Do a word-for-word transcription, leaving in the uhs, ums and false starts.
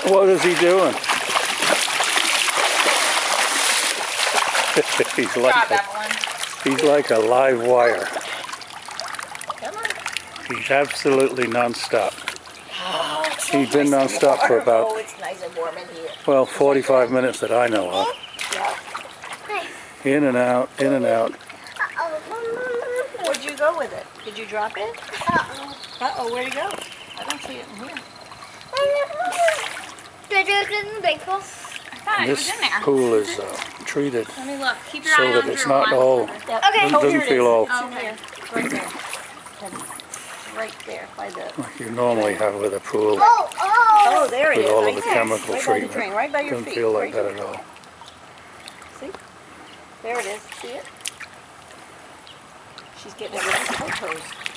What is he doing? he's like a, he's like a live wire. Come on. He's absolutely non-stop. Oh, He's been nice non-stop for about, oh, it's nice and warm in here. well, forty-five minutes that I know of. Yeah. In and out, in and out. Where'd you go with it? Did you drop it? Uh-oh. Uh-oh, where'd it go? I don't see it in here. Did you get in the big pool? I thought it This was in there. pool is uh, treated Let me look. Keep your so eye that on it's Drew not on. all, Yep. Okay. doesn't, Oh, here doesn't it feel is. all It's in here. It's right there. It's right there by the... like you normally have with a pool Oh, oh. Oh, there it with is. all right of the there. chemical right by the treatment. drain, right by your Doesn't feet. feel like right that there. at all. See? There it is. See it? She's getting everything photos.